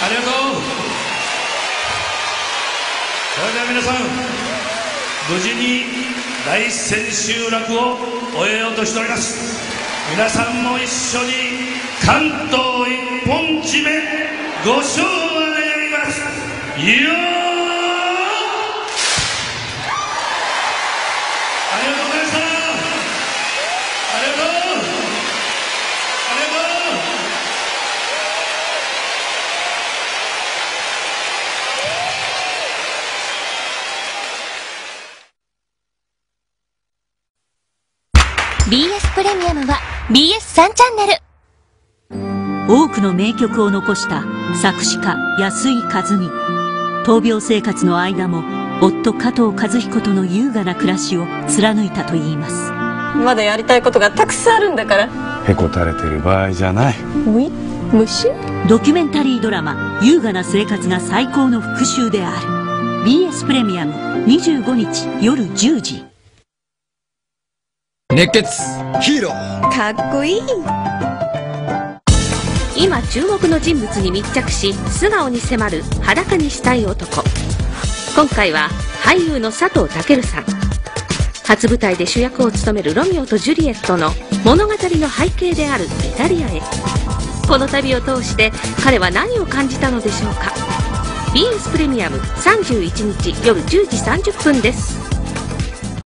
ありがとう。それでは皆さん、無事に大千秋楽を終えようとしております。皆さんも一緒に関東一本締めご唱和願います。よー。ありがとうございました。ありがとう。ありがとう。 BS プレミアムは BS3 チャンネル。 多くの名曲を残した作詞家安井和美。闘病生活の間も夫加藤和彦との優雅な暮らしを貫いたといいます。 まだやりたいことがたくさんあるんだから。 へこたれてる場合じゃない。 虫？ ドキュメンタリードラマ「優雅な生活が最高の復讐である」。 BS プレミアム25日夜10時。 熱血ヒーローかっこいい。 今注目の人物に密着し、素顔に迫る裸にしたい男。今回は俳優の佐藤健さん。初舞台で主役を務めるロミオとジュリエットの物語の背景であるイタリアへ。この旅を通して彼は何を感じたのでしょうか。 BS プレミアム31日夜10時30分です。